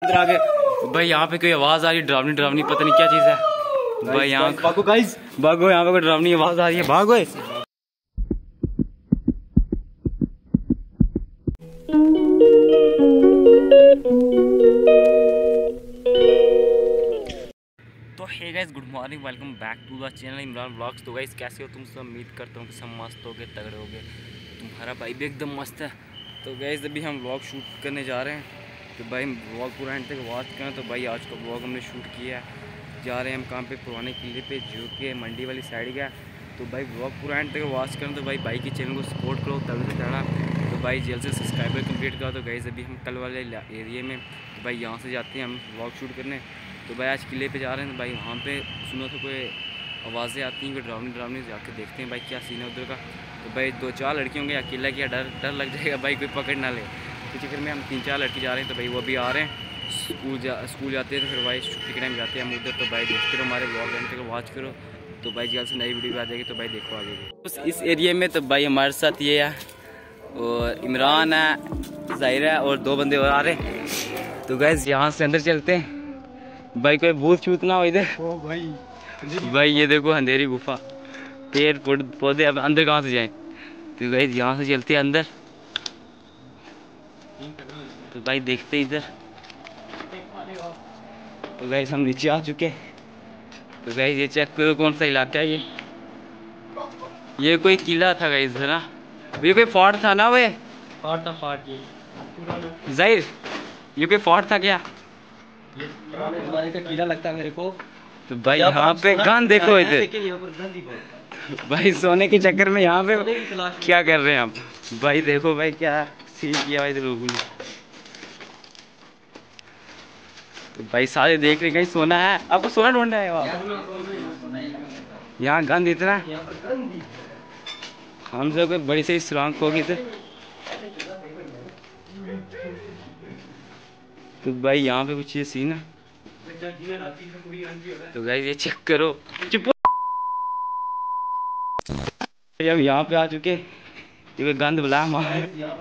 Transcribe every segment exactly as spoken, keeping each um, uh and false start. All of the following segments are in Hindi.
आगे भाई यहाँ पे कोई आवाज आ रही है, डरावनी डरावनी, पता नहीं क्या चीज है भाई। यहाँ भागो गाइस, भागो, यहाँ पे कोई डरावनी आवाज आ रही है, भागो। तो hey guys, good morning, welcome back to the channel Imran vlogs. तो गाइस कैसे हो तुम सब? उम्मीद करता हूँ कि सब मस्त हो गए, तगड़े हो गए। तुम्हारा भाई भी एकदम मस्त है। तो गाइस अभी हम व्लॉग शूट करने जा रहे हैं, तो भाई व्लॉग पूरा एंड तक वॉच करें। तो भाई आज का व्लॉग हमने शूट किया है, जा रहे हैं हम कहाँ पे, पुराने किले पे, जो कि मंडी वाली साइड गया। तो भाई व्लॉग पूरा एंड तक वॉच करें। तो भाई भाई के चैनल को सपोर्ट करो, तगड़े से तगड़ा। तो भाई जल्द से सब्सक्राइबर कंप्लीट करो। तो गाइस अभी हम कल वाले एरिए में, तो भाई यहाँ से जाते हैं हम व्लॉग शूट करने। तो भाई आज किले पे जा रहे हैं। तो भाई वहाँ पे सुनो तो कोई आवाज़ें आती हैं, कोई डरावनी डरावनी, जाके देखते हैं भाई क्या सीन है उधर का। तो भाई दो चार लड़के होंगे, अकेला क्या डर डर लग जाएगा भाई, कोई पकड़ ना ले। तो चक्कर में हम तीन चार लड़के जा रहे हैं। तो भाई वो भी आ रहे हैं, स्कूल जा स्कूल जाते हैं। तो फिर भाई छुट्टी के टाइम जाते हैं हम उधर। तो भाई देखते रहो हमारे व्लॉग एंड तक वॉच करो। तो भाई जल्द से नई वीडियो आ जाएगी, तो भाई देखो आगे उस इस एरिया में। तो भाई हमारे साथ ये है, और इमरान है, ज़ाहिरा है, और दो बंदे और आ रहे हैं। तो गाइस यहाँ से अंदर चलते हैं भाई, कोई भूत छूत ना हो इधर। ओ भाई भाई ये देखो अंधेरी गुफा, पेड़ पौधे, अब अंदर कहाँ से जाएं। तो गाइस यहाँ से चलते हैं अंदर। तो भाई देखते हैं इधर। तो गाइस हम नीचे आ चुके। तो गाइस ये चेक करो कौन सा इलाका है ये ये कोई किला था गाइस ना, ये कोई फोर्ट था ना, वे फोर्ट था, फोर्ट ये जाहिर, ये कोई फोर्ट था क्या? ये पुराने का किला लगता है मेरे को। तो भाई यहाँ पे गन देखो इधर भाई, सोने के चक्कर में यहाँ पे क्या कर रहे हैं आप भाई। देखो भाई क्या सीन किया भाई लोगों ने। तो भाई सारे देख रहे कहीं सोना है, आपको सोना ढूंढना है वहाँ। यहाँ गंद इतना, हमसे कोई बड़ी सी सुरंग होगी तो। तो भाई यहाँ पे कुछ ये सीन है। तो भाई ये चेक करो, हम यहाँ पे आ चुके, ये गंद बुला मार।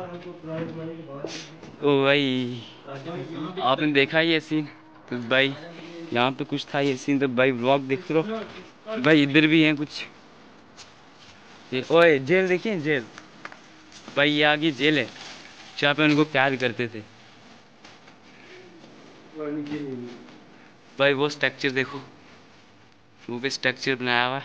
ओ भाई आपने देखा ये सीन। तो भाई यहाँ पे कुछ था ये सीन। तो भाई व्लॉग देखते रहो भाई। इधर भी हैं कुछ ये, ओए जेल देखिए, जेल भाई, ये आगे जेल है जहाँ पे उनको कैद करते थे भाई। वो स्ट्रक्चर देखो, वो भी स्ट्रक्चर बनाया हुआ।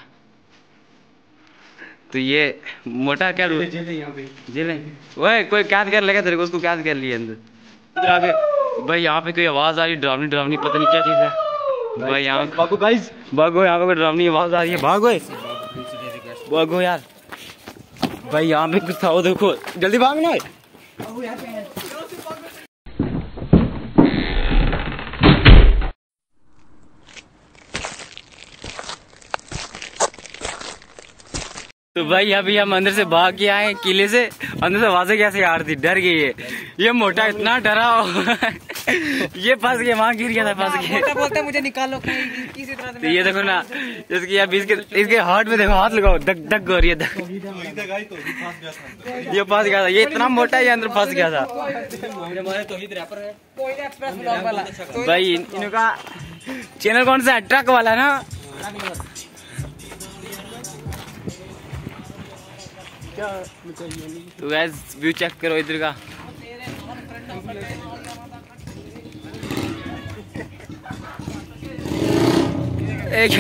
तो ये मोटा क्या जेल है, यहाँ पे जेल है। ओए कोई कैद कर लेगा तेरे को, उसको कैद कर लिया अंदर आगे। भाई यहाँ पे कोई आवाज आ रही है, डरावनी डरावनी, पता नहीं क्या चीज है भाई। यहाँ भागो गाइस, भागो, यहाँ पे कोई डरावनी आवाज आ रही है, भागो भागो यार। भाई यहाँ पे कुछ था, वो देखो, जल्दी भागना है। तो भाई अभी हम अंदर से भाग के आए किले से, अंदर से आवाजें कैसे आ रही थी, डर गई है। ये मोटा इतना डरा ये फंस गया, वहाँ गिर गया था, फंस गया। मोटा बोलता है मुझे निकालो किसी तरह से। तो ये देखो ना, इसकी अब इसके इसके हार्ट में देखो, हाथ लगाओ, धक धक हो रही है, धक। ये फंस गया था, ये इतना मोटा ये अंदर फंस गया था भाई। इनका चैनल कौन सा है? ट्रक वाला ना। तो गाइस व्यू चेक करो इधर का। एक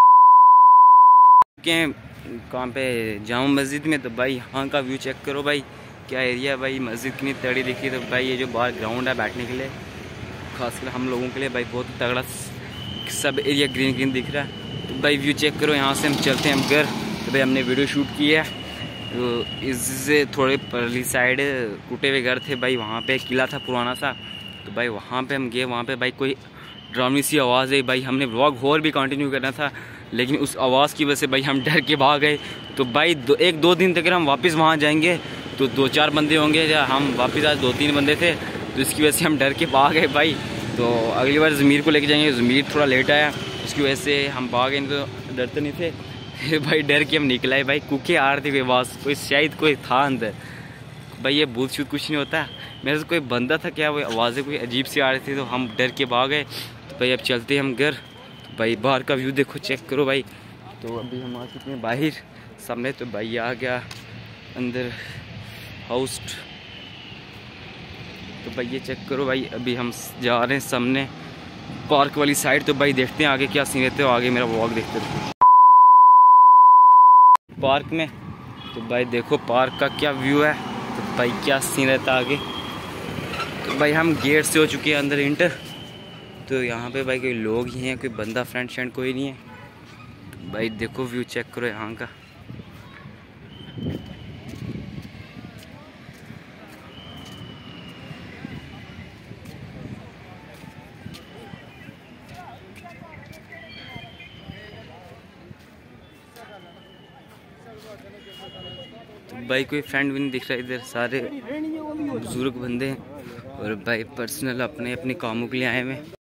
कहाँ पे, जामा मस्जिद में। तो भाई यहाँ का व्यू चेक करो भाई, क्या एरिया है भाई। मस्जिद कितनी तगड़ी दिखी। तो भाई ये जो बाहर ग्राउंड है बैठने के लिए, खासकर हम लोगों के लिए भाई, बहुत तगड़ा सब एरिया ग्रीन ग्रीन दिख रहा है। तो भाई व्यू चेक करो। यहाँ से हम चलते हैं हम घर। तो भाई हमने वीडियो शूट की है, तो इससे थोड़े परली साइड टूटे हुए घर थे भाई, वहाँ पे किला था पुराना सा। तो भाई वहाँ पे हम गए, वहाँ पे भाई कोई ड्रावनी सी आवाज़ है भाई। हमने व्लॉग और भी कंटिन्यू करना था, लेकिन उस आवाज़ की वजह से भाई हम डर के भाग गए। तो भाई दो, एक दो दिन तक हम वापस वहाँ जाएंगे तो दो चार बंदे होंगे, या हम वापस आज दो तीन बंदे थे, तो इसकी वजह से हम डर के भाग गए भाई। तो अगली बार ज़मीर को लेके जाएंगे, ज़मीर थोड़ा लेट आया, उसकी वजह से हम भाग गए, तो डरते नहीं थे भाई। डर के हम निकला है भाई, कुके आ रही थी कोई आवाज़, कोई शायद कोई था अंदर भाई। ये भूत शूत कुछ नहीं होता, मेरे से कोई बंदा था क्या, वो आवाज़ें कोई अजीब सी आ रही थी तो हम डर के भाग गए। तो भाई अब चलते हैं हम घर। तो भाई बाहर का व्यू देखो, चेक करो भाई। तो अभी हम आ चुके हैं बाहर सामने। तो भाई आ गया अंदर हाउस। तो भाई ये चेक करो भाई, अभी हम जा रहे हैं सामने पार्क वाली साइड। तो भाई देखते हैं आगे क्या सीन रहते हो, आगे मेरा व्लॉग देखते रहो पार्क में। तो भाई देखो पार्क का क्या व्यू है। तो भाई क्या सीन रहता है आगे। तो भाई हम गेट से हो चुके हैं अंदर इंटर। तो यहाँ पे भाई कोई लोग ही हैं, कोई बंदा फ्रेंड फ्रेंड कोई नहीं है। तो भाई देखो व्यू चेक करो यहाँ का। तो भाई कोई फ्रेंड भी नहीं दिख रहा इधर, सारे बुजुर्ग बंदे हैं और भाई पर्सनल अपने अपने कामों के लिए आए हुए हैं।